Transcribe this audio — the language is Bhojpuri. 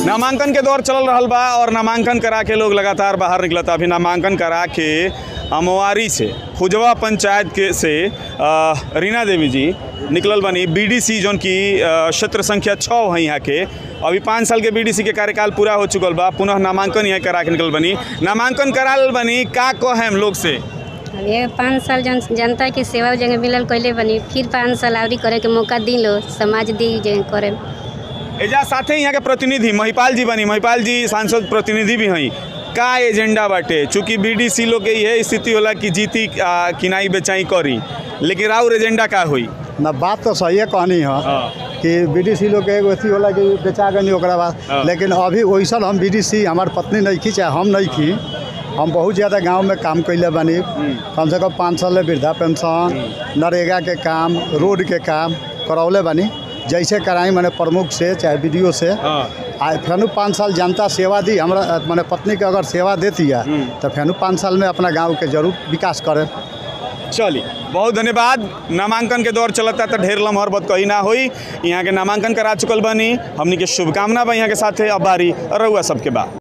नामांकन के दौर चल रहा बा और नामांकन करा के लोग लगातार बाहर निकलता। अभी नामांकन करा के अमवारी से खुजवा पंचायत के से रीना देवी जी निकलल बनी बीडीसी जोन की क्षेत्र संख्या 6 है यहाँ के। अभी 5 साल के बीडीसी के कार्यकाल पूरा हो चुकल बा। पुनः नामांकन यहाँ करा के निकल बनी, नामांकन कराल बनी। का कहें लोग से? ये 5 साल जनता की सेवा जगह मिलल कैले बनी, फिर 5 साल आवरी करे के मौका दी लो, समाज दी करे। एजा साथे यहाँ के प्रतिनिधि महिपाल जी बनी, महिपाल जी सांसद प्रतिनिधि भी हैं। का एजेंडा बाटे? चूँकि बीडीसी लोग के यह स्थिति होला कि जीती किनाई बेचाई करी, लेकिन और एजेंडा का हुई ना? बात तो सही है कहनी है कि बीडीसी लोग के एगो अथी होला कि बेचा गनी ओकरा बाद, लेकिन अभी वैसा हम बीडीसी हमार पत्नी नहीं खी चाहे हम नहीं खी, हम बहुत ज़्यादा गांव में काम कैले बनी। कम से कम 5 साल वृद्धा पेंशन, नरेगा के काम, रोड के काम करौले बनी। जैसे कराई मैंने प्रमुख से चाहे वीडियो से फिर 5 साल जनता सेवा दी। हमारा मैंने पत्नी के अगर सेवा देती है तो फिर 5 साल में अपना गांव के जरूर विकास करें। चलिए, बहुत धन्यवाद। नामांकन के दौर चलता तो ढेर लम्हर बात कही ना हुई। यहाँ के नामांकन करा चुकल बनी, हमनी के शुभकामना बा यहाँ के साथे। अब बारी रउआ सबके बा।